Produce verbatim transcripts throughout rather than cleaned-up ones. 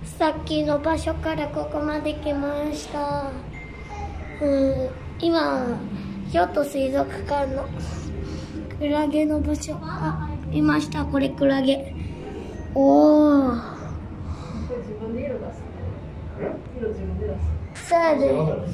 さっきの場所からここまで来ました。うん、今京都水族館のクラゲの場所、あ、いました。これクラゲ。おお。自分で色出す。色自分で出す。そうやで。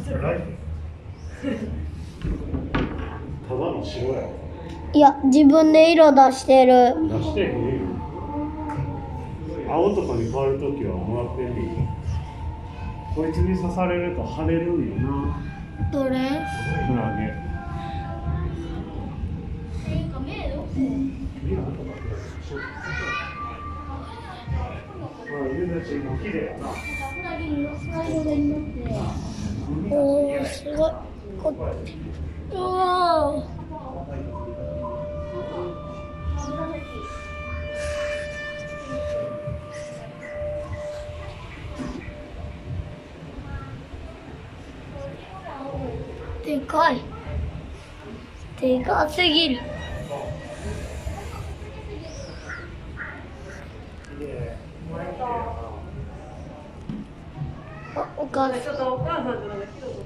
ただの白や。いや、自分で色出してる。出してへんよ。青とかに変わるときはもらってんねん。こいつに刺されると腫れるんよな。どれ？クラゲ。おー、すごい。こうわー。でかい。でかすぎる。あ、お母さん。ちょっとお母さんとなんか一言。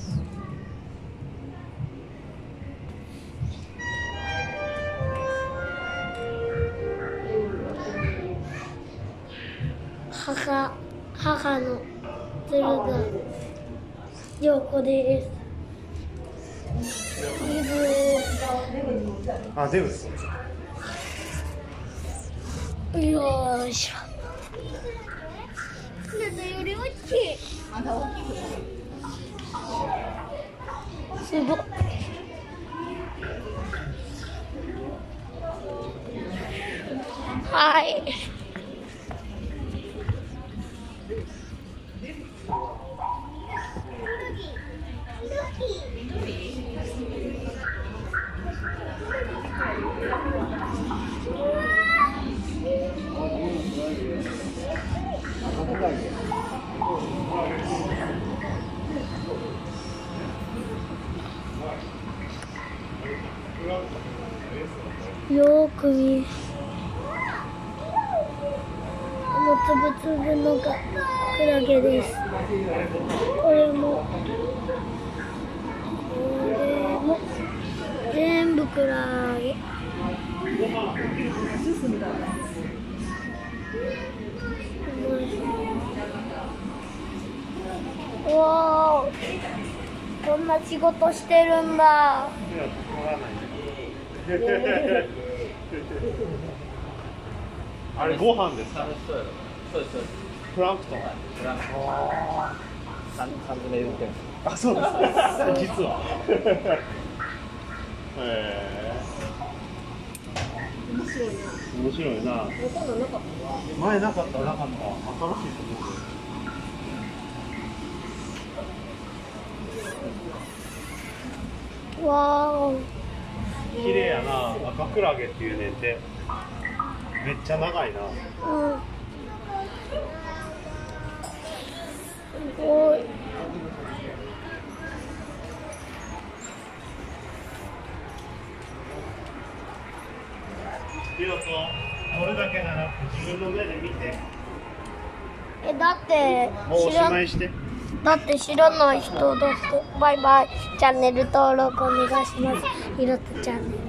母、母の鶴が陽子です。デブ。あ、デブ。よーしょ。より大きい。まだ大きい。すごい。はい。よーく見、あのつぶつぶのがクラゲです。これもこれも全部クラゲ。うわー、こんな仕事してるんだ。あれご飯ですか？そうです。プランクトン。プランクトン。缶詰入れてる。あ、そうですか。実は。へー。面白いね。面白いな。前なかった。なかった。新しいと思う。わー。綺麗やな。赤クラゲっていうねんて。めっちゃ長いな。うん。すごい。リオとこれだけじゃなくて自分の目で見て。え、だってもうおしまいして。だって知らない人だって。バイバイ。チャンネル登録お願いします。ひろとチャンネル。